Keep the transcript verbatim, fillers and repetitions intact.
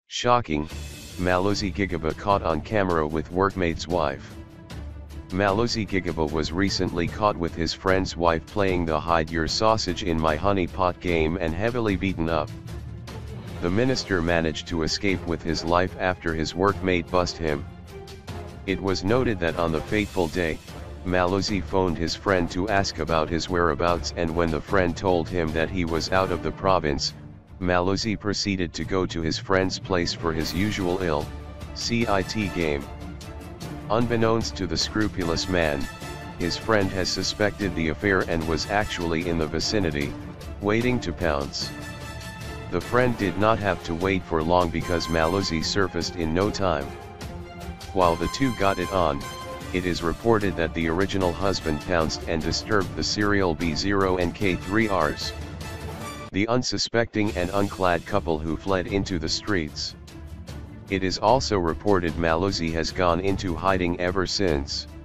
Shocking, Malusi Gigaba caught on camera with workmate's wife. Malusi Gigaba was recently caught with his friend's wife playing the hide your sausage in my honey pot game and heavily beaten up. The minister managed to escape with his life after his workmate bust him. It was noted that on the fateful day, Malusi phoned his friend to ask about his whereabouts, and when the friend told him that he was out of the province, Malusi proceeded to go to his friend's place for his usual ill cit game. Unbeknownst to the scrupulous man, his friend has suspected the affair and was actually in the vicinity, waiting to pounce. The friend did not have to wait for long because Malusi surfaced in no time. While the two got it on, it is reported that the original husband pounced and disturbed the serial B zero and K three Rs. The unsuspecting and unclad couple who fled into the streets. It is also reported Malusi has gone into hiding ever since.